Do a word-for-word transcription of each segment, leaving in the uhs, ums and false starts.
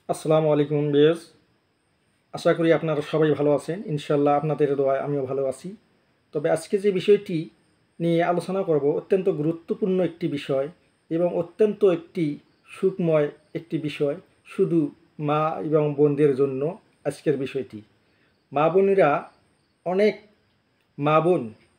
আসসালামু আলাইকুম বেশ। আশা করি আপনারা সবাই ভালো আছেন। ইনশাল্লাহ আপনাদের দোয়ায় আমিও ভালো আছি। তবে আজকে যে বিষয়টি নিয়ে আলোচনা করব অত্যন্ত গুরুত্বপূর্ণ একটি বিষয় এবং অত্যন্ত একটি সুখময় একটি বিষয়, শুধু মা এবং বোনদের জন্য আজকের বিষয়টি। মা বোনেরা, অনেক মা বোন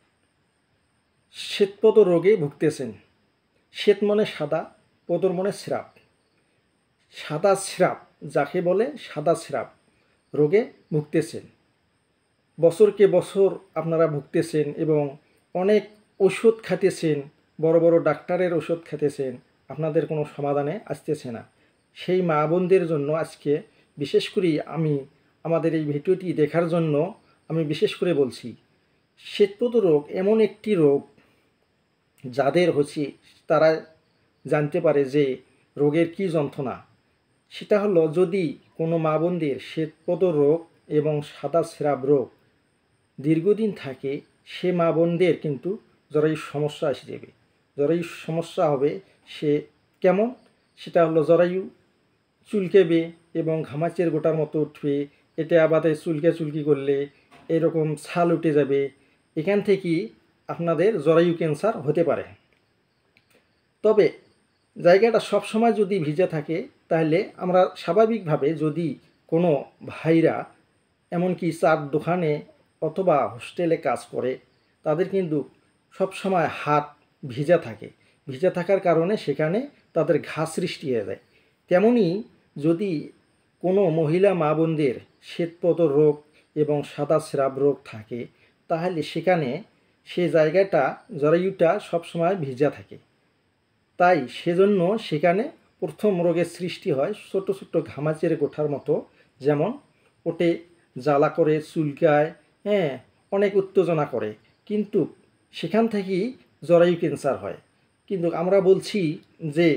শ্বেতপদ রোগে ভুগতেছেন। শ্বেত মনে সাদা, পদর মনে স্রাব। সাদা স্রাব যাকে বলে সাদা স্রাব রোগে ভুগতেছেন। বছরকে বছর আপনারা ভুগতেছেন এবং অনেক ওষুধ খাইতেছেন, বড় বড় ডাক্তারের ওষুধ খেতেছেন, আপনাদের কোনো সমাধানে আসতেছে না। সেই মা বোনদের জন্য আজকে বিশেষ করে আমি আমাদের এই ভিডিওটি দেখার জন্য আমি বিশেষ করে বলছি। শ্বেতপদ রোগ এমন একটি রোগ যাদের হচ্ছে তারা জানতে পারে যে রোগের কী যন্ত্রণা। সেটা হলো, যদি কোনো মা বোনদের শ্বেতপদ রোগ এবং সাদা স্রাব রোগ দীর্ঘদিন থাকে, সে মা বোনদের কিন্তু জরায়ুর সমস্যা এসে যাবে। জরায়ুর সমস্যা হবে সে কেমন, সেটা হলো জরায়ু চুলকেবে এবং ঘামাচের গোটার মতো উঠবে। এটা আবাদে চুলকে চুলকি করলে এরকম ছাল উঠে যাবে। এখান থেকেই আপনাদের জরায়ু ক্যান্সার হতে পারে। তবে জায়গাটা সবসময় যদি ভিজে থাকে, তাহলে আমরা স্বাভাবিকভাবে, যদি কোনো ভাইরা এমনকি চার দোকানে অথবা হোস্টেলে কাজ করে, তাদের কিন্তু সবসময় হাত ভিজা থাকে। ভিজা থাকার কারণে সেখানে তাদের ঘা সৃষ্টি হয়ে যায়। তেমনি যদি কোনো মহিলা মা বোনদের শ্বেতপদ রোগ এবং সাদা স্রাব রোগ থাকে, তাহলে সেখানে সে জায়গাটা জরায়ুটা সবসময় ভিজা থাকে। তাই সেজন্য সেখানে প্রথম রোগের সৃষ্টি হয় ছোটো ছোটো ঘামাচের গোঠার মতো, যেমন ওটে জ্বালা করে, চুলকায়, হ্যাঁ, অনেক উত্তেজনা করে, কিন্তু সেখান থেকেই জরায়ু ক্যান্সার হয়। কিন্তু আমরা বলছি যে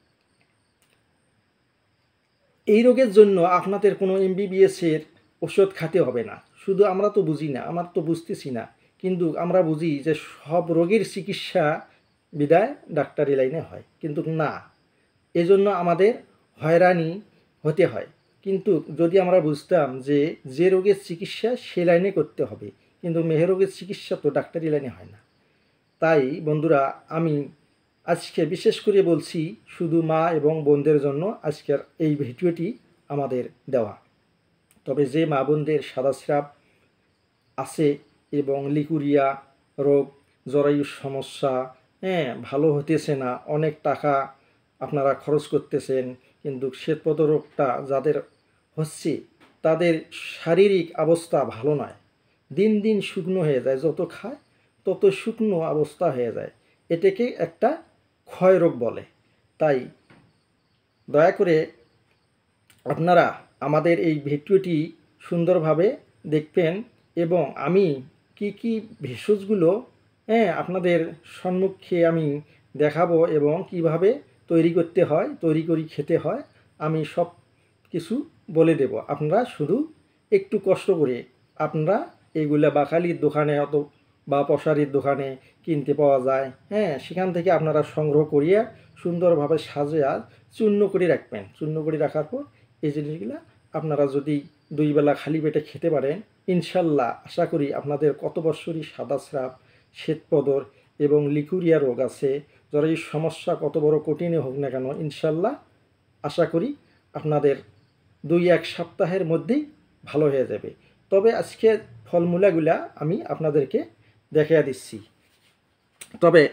এই রোগের জন্য আপনাদের কোনো এমবিবিএসের ওষুধ খেতে হবে না। শুধু আমরা তো বুঝি না, আমার তো বুঝতেছি না, কিন্তু আমরা বুঝি যে সব রোগের চিকিৎসা বিদায় ডাক্তারি লাইনে হয়, কিন্তু না, এজন্য আমাদের হয়রানি হতে হয়। কিন্তু যদি আমরা বুঝতাম যে যে রোগের চিকিৎসা সে লাইনে করতে হবে, কিন্তু মেহে রোগের চিকিৎসা তো ডাক্তারি লাইনে হয় না। তাই বন্ধুরা, আমি আজকে বিশেষ করে বলছি শুধু মা এবং বোনদের জন্য আজকের এই ভিডিওটি আমাদের দেওয়া। তবে যে মা বোনদের সাদা স্রাব আছে এবং লিকুরিয়া রোগ, জরায়ুর সমস্যা, হ্যাঁ, ভালো হতেছে না, অনেক টাকা আপনারা খরচ করতেছেন, কিন্তু শ্বেতপদ রোগটা যাদের হচ্ছে তাদের শারীরিক অবস্থা ভালো নয়। দিন দিন শুকনো হয়ে যায়, যত খায় তত শুকনো অবস্থা হয়ে যায়। এটাকে একটা ক্ষয় রোগ বলে। তাই দয়া করে আপনারা আমাদের এই ভিডিওটি সুন্দরভাবে দেখবেন এবং আমি কি কি ভেষজগুলো, হ্যাঁ, আপনাদের সম্মুখে আমি দেখাবো এবং কিভাবে তৈরি করতে হয়, তৈরি করি খেতে হয়, আমি সব কিছু বলে দেব। আপনারা শুধু একটু কষ্ট করে আপনারা এইগুলা বাকালির দোকানে অত বা পশারির দোকানে কিনতে পাওয়া যায়, হ্যাঁ, সেখান থেকে আপনারা সংগ্রহ করিয়া সুন্দরভাবে সাজিয়া চূর্ণ করে রাখবেন। চূর্ণ করে রাখার পর এই জিনিসগুলো আপনারা যদি দুই বেলা খালি পেটে খেতে পারেন, ইনশাল্লাহ আশা করি আপনাদের কত বৎসরই সাদা স্রাব, শ্বেতপদর এবং লিকুরিয়া রোগ আছে, যারা এই সমস্যা কত বড় কঠিনই হোক না কেন, ইনশাল্লাহ আশা করি আপনাদের দুই এক সপ্তাহের মধ্যেই ভালো হয়ে যাবে। তবে আজকে ফলমূলাগুলা আমি আপনাদেরকে দেখিয়ে দিচ্ছি। তবে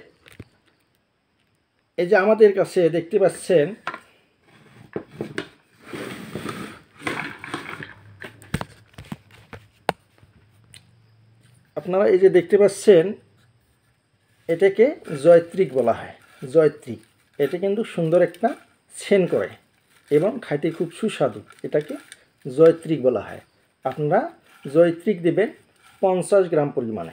এই যে আমাদের কাছে দেখতে পাচ্ছেন, আপনারা এই যে দেখতে পাচ্ছেন, এটাকে জয়ত্রিক বলা হয়। জয়ত্রিক, এটা কিন্তু সুন্দর একটা সেন করে এবং খাইতে খুব সুস্বাদু। এটাকে জয়ত্রিক বলা হয়। আপনারা জয়ত্রিক দেবেন পঞ্চাশ গ্রাম পরিমাণে।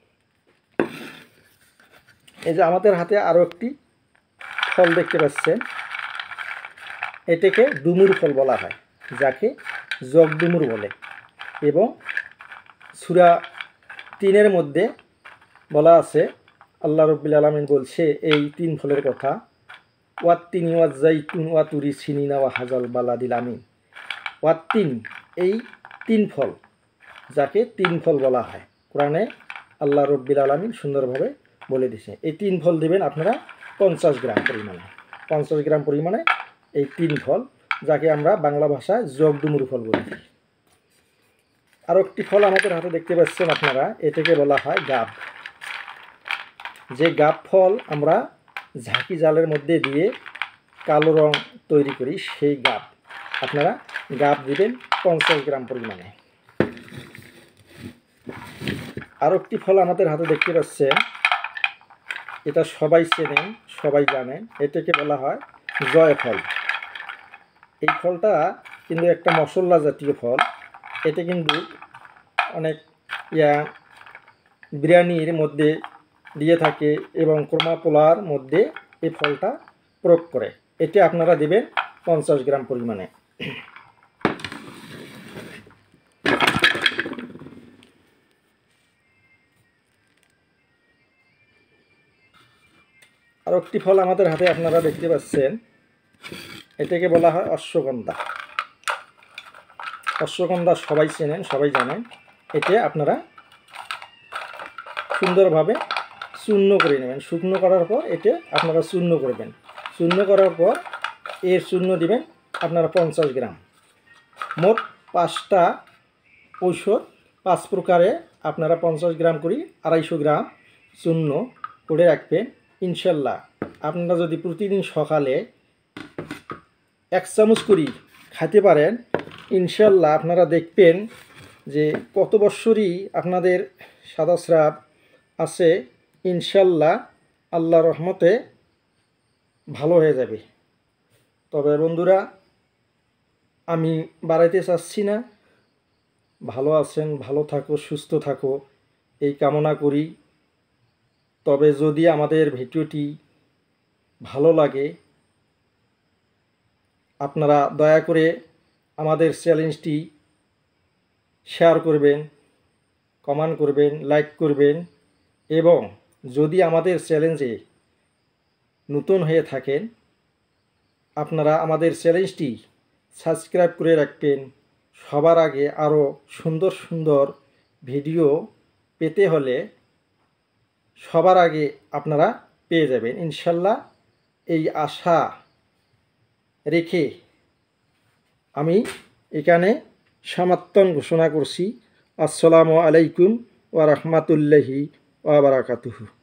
এই যে আমাদের হাতে আরও একটি ফল দেখতে পাচ্ছেন, এটাকে ডুমুর ফল বলা হয়, যাকে জগ ডুমুর বলে। এবং সূরা তিনের মধ্যে বলা আছে, আল্লাহ রাব্বুল আলামিন বলছে এই তিন ফলের কথা, ওয়াত তিন ওয়াত জাইতুন ওয়া তুরি সিনিনা ওয়া হাজাল বালাদিল আমিন। ওয়া তিন, এই তিন ফল, যাকে তিন ফল বলা হয়, কোরআনে আল্লাহ রব্বিল আলামিন সুন্দরভাবে বলে দিছে। এই তিন ফল দেবেন আপনারা পঞ্চাশ গ্রাম পরিমাণে, পঞ্চাশ গ্রাম পরিমাণে এই তিন ফল, যাকে আমরা বাংলা ভাষায় জগডুমুর ফল বলি। আরও একটি ফল আমাদের হাতে দেখতে পাচ্ছেন আপনারা, এটাকে বলা হয় গাব। যে গাব ফল আমরা ঝাঁকি জালের মধ্যে দিয়ে কালো রং তৈরি করি, সেই গাব আপনারা গাব দিবেন পঞ্চাশ গ্রাম পরিমাণে। আরও একটি ফল আমাদের হাতে দেখতে পাচ্ছেন, এটা সবাই চেনেন, সবাই জানেন, এটাকে বলা হয় জয় ফল। এই ফলটা কিন্তু একটা মশলা জাতীয় ফল। এটা কিন্তু অনেক ইয়া বিরিয়ানির মধ্যে দিয়ে থাকে এবং কোরমা পোলার মধ্যে এই ফলটা প্রয়োগ করে। এটা আপনারা দেবেন পঞ্চাশ গ্রাম পরিমাণে। আর একটি ফল আমাদের হাতে আপনারা দেখতে পাচ্ছেন, এটাকে বলা হয় অশ্বগন্ধা। অশ্বগন্ধা সবাই চেনেন, সবাই জানেন। এতে আপনারা সুন্দরভাবে চূর্ণ করে নেবেন। শুকনো করার পর এতে আপনারা চূর্ণ করবেন। চূর্ণ করার পর এর চূর্ণ দিবেন আপনারা পঞ্চাশ গ্রাম। মোট পাঁচটা ঔষধ, পাঁচ প্রকারে আপনারা পঞ্চাশ গ্রাম করি আড়াইশো গ্রাম চূর্ণ করে রাখবেন। ইনশাল্লাহ আপনারা যদি প্রতিদিন সকালে এক চামচ করি খেতে পারেন, ইনশাল্লাহ আপনারা দেখবেন যে কত বৎসরই আপনাদের সাদা স্রাব আছে, ইনশাল্লাহ আল্লাহর রহমতে ভালো হয়ে যাবে। তবে বন্ধুরা, আমি বাড়াইতে চাচ্ছি না, ভালো আছেন, ভালো থাকো, সুস্থ থাকো এই কামনা করি। তবে যদি আমাদের ভিডিওটি ভালো লাগে, আপনারা দয়া করে আমাদের চ্যালেঞ্জটি শেয়ার করবেন, কমেন্ট করবেন, লাইক করবেন এবং যদি আমাদের চ্যালেঞ্জে নতুন হয়ে থাকেন, আপনারা আমাদের চ্যালেঞ্জটি সাবস্ক্রাইব করে রাখবেন। সবার আগে আরও সুন্দর সুন্দর ভিডিও পেতে হলে সবার আগে আপনারা পেয়ে যাবেন ইনশাল্লাহ। এই আশা রেখে আমি এখানে সমাপ্তন ঘোষণা করছি। আসসালামু আলাইকুম ওয়া রাহমাতুল্লাহি ওয়া বারাকাতুহু।